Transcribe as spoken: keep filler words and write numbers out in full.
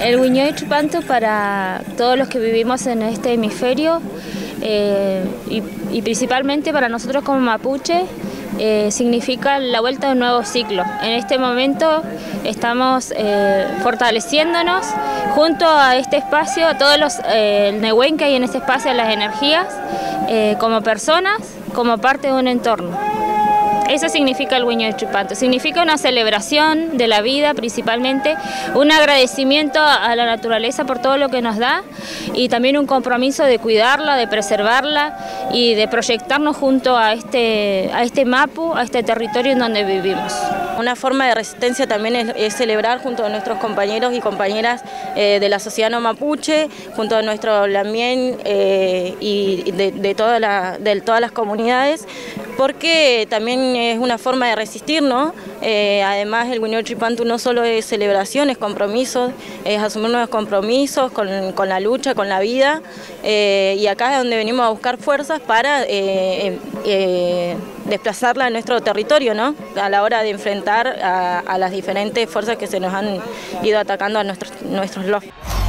El Huinhuehuetjipantu, para todos los que vivimos en este hemisferio eh, y, y principalmente para nosotros como mapuche, eh, significa la vuelta de un nuevo ciclo. En este momento estamos eh, fortaleciéndonos junto a este espacio, a todos los eh, el Nehuen que hay en este espacio, las energías, eh, como personas, como parte de un entorno. Eso significa el Huinhuehuetjipantu, significa una celebración de la vida principalmente, un agradecimiento a la naturaleza por todo lo que nos da y también un compromiso de cuidarla, de preservarla y de proyectarnos junto a este, a este mapu, a este territorio en donde vivimos. Una forma de resistencia también es, es celebrar junto a nuestros compañeros y compañeras eh, de la sociedad no mapuche, junto a nuestro lamien eh, y de, de, toda la, de todas las comunidades, porque también es una forma de resistir, ¿no? Eh, además el Huinhuehuetjipantu no solo es celebración, es compromiso, es asumir nuevos compromisos con, con la lucha, con la vida, eh, y acá es donde venimos a buscar fuerzas para eh, eh, desplazarla a nuestro territorio, ¿no? A la hora de enfrentar a, a las diferentes fuerzas que se nos han ido atacando a nuestros, nuestros lofts.